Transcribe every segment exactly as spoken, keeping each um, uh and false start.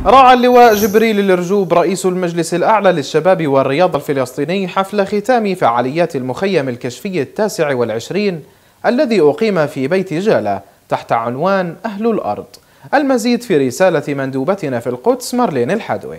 راعى اللواء جبريل الرجوب رئيس المجلس الأعلى للشباب والرياضة الفلسطيني حفل ختام فعاليات المخيم الكشفي التاسع والعشرين الذي أقيم في بيت جالة تحت عنوان أهل الأرض. المزيد في رسالة مندوبتنا في القدس مارلين الحدوي.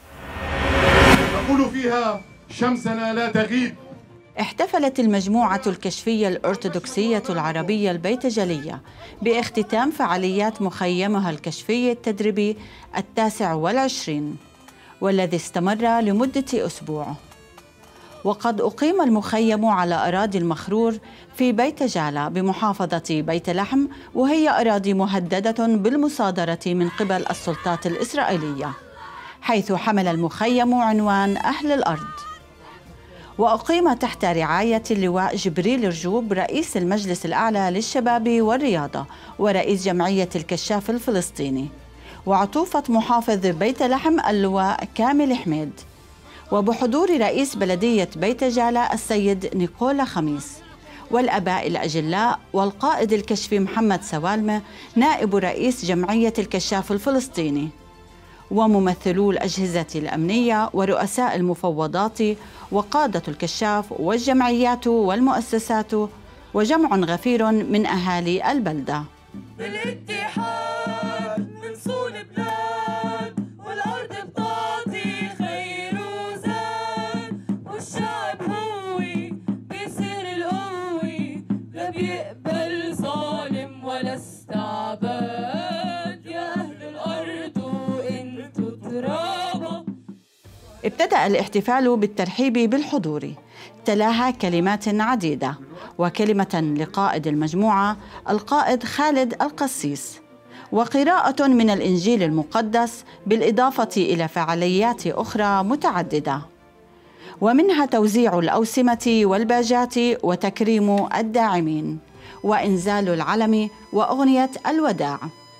نقول فيها شمسنا لا تغيب. احتفلت المجموعة الكشفية الأرثوذكسية العربية البيتجلية باختتام فعاليات مخيمها الكشفي التدريبي التاسع والعشرين والذي استمر لمدة أسبوع. وقد أقيم المخيم على أراضي المخرور في بيت جالة بمحافظة بيت لحم، وهي أراضي مهددة بالمصادرة من قبل السلطات الإسرائيلية، حيث حمل المخيم عنوان أهل الأرض. وأقيم تحت رعاية اللواء جبريل رجوب رئيس المجلس الأعلى للشباب والرياضة ورئيس جمعية الكشاف الفلسطيني، وعطوفة محافظ بيت لحم اللواء كامل حميد، وبحضور رئيس بلدية بيت جالة السيد نيكولا خميس، والأباء الأجلاء والقائد الكشفي محمد سوالمة نائب رئيس جمعية الكشاف الفلسطيني، وممثلو الأجهزة الأمنية ورؤساء المفوضات وقادة الكشاف والجمعيات والمؤسسات وجمع غفير من أهالي البلدة. بالاتحاد من صون بلاد والأرض بتعطي خير وزاد، والشعب هو بيصير القوي لا بيقبل ظالم ولا استعباد. يا أهل الأرض وإنتو ترابا. ابتدأ الاحتفال بالترحيب بالحضور، تلاها كلمات عديدة، وكلمة لقائد المجموعة القائد خالد القسيس، وقراءة من الإنجيل المقدس، بالإضافة إلى فعاليات أخرى متعددة، ومنها توزيع الأوسمة والباجات وتكريم الداعمين وإنزال العلم وأغنية الوداع.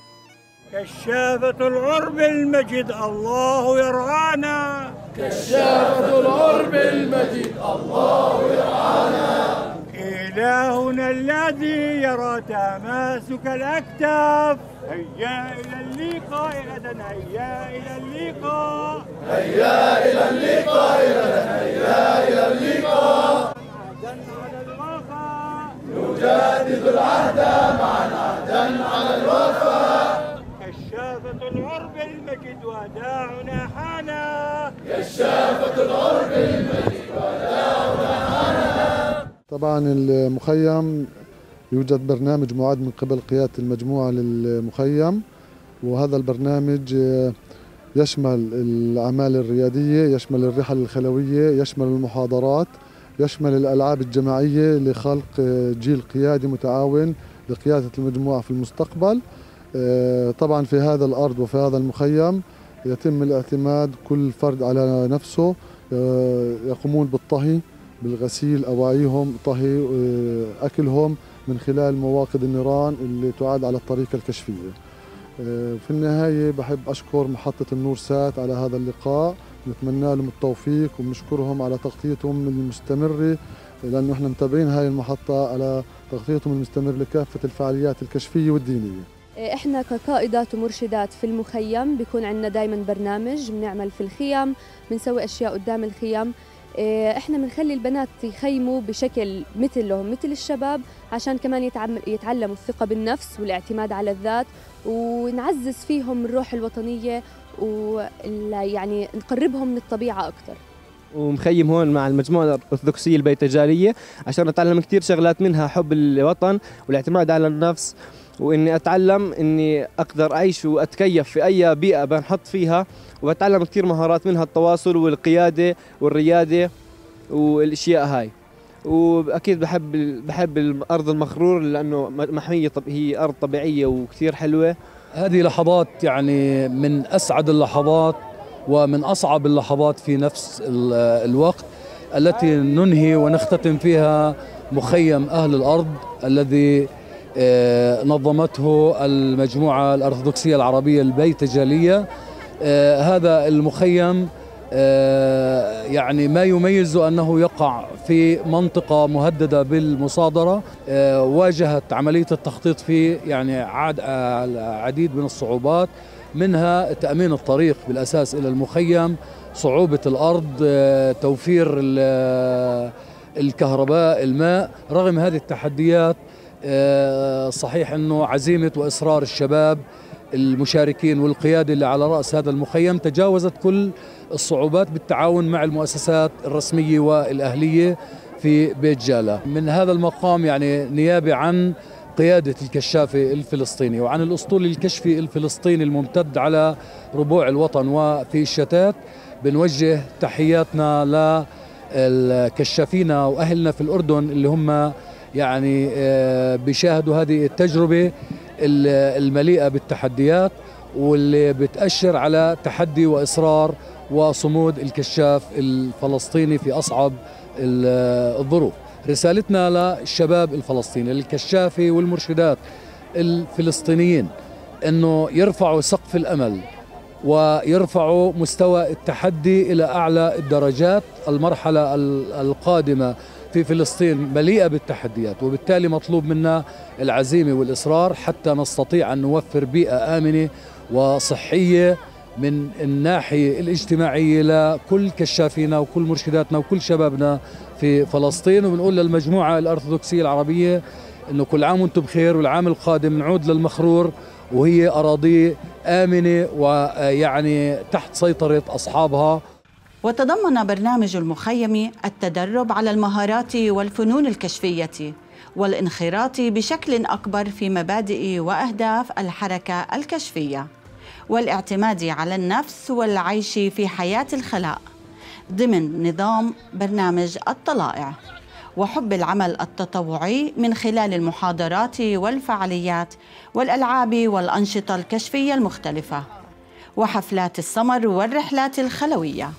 كشافة العرب المجد الله يرعانا، كشافة العرب المجد الله يرعانا، إلهنا الذي يرى تماسك الأكتاف. هيا إلى اللقاء غدا، هيا إلى اللقاء، هيا إلى اللقاء غدا، هيا إلى اللقاء. عهدا على الوفاء نجدد العهد معا، عهدا على الوفاء. كشافة العرب المجد وداعنا حانا، كشافة العرب المجد وداعنا حانا. طبعا المخيم يوجد برنامج معد من قبل قيادة المجموعة للمخيم، وهذا البرنامج يشمل الأعمال الريادية، يشمل الرحل الخلوية، يشمل المحاضرات، يشمل الألعاب الجماعية لخلق جيل قيادي متعاون لقيادة المجموعة في المستقبل. طبعا في هذا الأرض وفي هذا المخيم يتم الاعتماد كل فرد على نفسه، يقومون بالطهي، بالغسيل أواعيهم، طهي أكلهم من خلال مواقد النيران اللي تعاد على الطريقة الكشفية. في النهاية بحب أشكر محطة النور سات على هذا اللقاء، نتمنى لهم التوفيق ونشكرهم على تغطيتهم المستمرة، لأنه احنا متابعين هاي المحطة على تغطيتهم المستمر لكافة الفعاليات الكشفية والدينية. احنا كقائدات ومرشدات في المخيم بيكون عندنا دائما برنامج بنعمل في الخيم، بنسوي اشياء قدام الخيم. احنا بنخلي البنات يخيموا بشكل مثلهم مثل الشباب، عشان كمان يتعلموا الثقة بالنفس والاعتماد على الذات، ونعزز فيهم الروح الوطنية، ويعني نقربهم من الطبيعة أكثر. ومخيم هون مع المجموعة الأرثوذكسية البيتجالية عشان أتعلم كثير شغلات، منها حب الوطن والاعتماد على النفس، وإني أتعلم إني أقدر أعيش وأتكيف في أي بيئة بنحط فيها، وبتعلم كثير مهارات منها التواصل والقيادة والريادة والأشياء هاي. وأكيد بحب بحب الأرض المخرور لأنه محمية، طب هي أرض طبيعية وكثير حلوة. هذه لحظات يعني من أسعد اللحظات ومن أصعب اللحظات في نفس الوقت، التي ننهي ونختتم فيها مخيم أهل الأرض الذي نظمته المجموعة الأرثوذكسية العربية البيتجالية. هذا المخيم يعني ما يميزه أنه يقع في منطقة مهددة بالمصادرة، واجهت عملية التخطيط فيه يعني عديد من الصعوبات، منها تأمين الطريق بالأساس إلى المخيم، صعوبة الأرض، توفير الكهرباء، الماء. رغم هذه التحديات صحيح أنه عزيمة وإصرار الشباب المشاركين والقيادة اللي على رأس هذا المخيم تجاوزت كل الصعوبات بالتعاون مع المؤسسات الرسمية والأهلية في بيت جالة. من هذا المقام يعني نيابة عن قيادة الكشافة الفلسطيني وعن الأسطول الكشفي الفلسطيني الممتد على ربوع الوطن وفي الشتات، بنوجه تحياتنا للكشافين وأهلنا في الأردن اللي هم يعني بيشاهدوا هذه التجربة المليئة بالتحديات واللي بتأشر على تحدي وإصرار وصمود الكشاف الفلسطيني في أصعب الظروف. رسالتنا للشباب الفلسطيني، للكشافة والمرشدات الفلسطينيين، أنه يرفعوا سقف الأمل ويرفعوا مستوى التحدي إلى أعلى الدرجات. المرحلة القادمة في فلسطين مليئة بالتحديات، وبالتالي مطلوب منا العزيمة والإصرار حتى نستطيع أن نوفر بيئة آمنة وصحية من الناحية الاجتماعية لكل كشافينا وكل مرشداتنا وكل شبابنا في فلسطين. وبنقول للمجموعة الأرثوذكسية العربية أنه كل عام وانتم بخير، والعام القادم نعود للمخرور وهي أراضي آمنة ويعني تحت سيطرة أصحابها. وتضمن برنامج المخيم التدرب على المهارات والفنون الكشفية والانخراط بشكل أكبر في مبادئ وأهداف الحركة الكشفية، والاعتماد على النفس والعيش في حياة الخلاء ضمن نظام برنامج الطلائع، وحب العمل التطوعي من خلال المحاضرات والفعاليات والألعاب والأنشطة الكشفية المختلفة وحفلات السمر والرحلات الخلوية.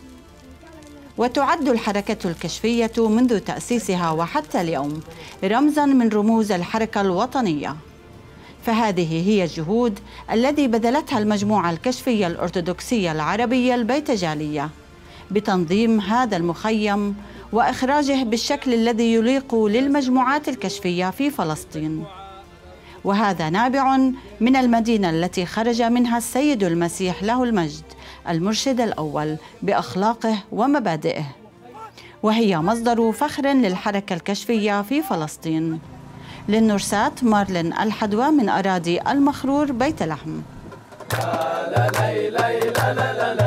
وتعد الحركة الكشفية منذ تأسيسها وحتى اليوم رمزاً من رموز الحركة الوطنية، فهذه هي الجهود التي بذلتها المجموعة الكشفية الأرثوذكسية العربية البيتجالية بتنظيم هذا المخيم وإخراجه بالشكل الذي يليق للمجموعات الكشفية في فلسطين. وهذا نابع من المدينة التي خرج منها السيد المسيح له المجد المرشد الأول بأخلاقه ومبادئه، وهي مصدر فخر للحركة الكشفية في فلسطين. للنورسات مارلين الحدوى من أراضي المخرور بيت لحم. لا لا لا لا لا لا لا.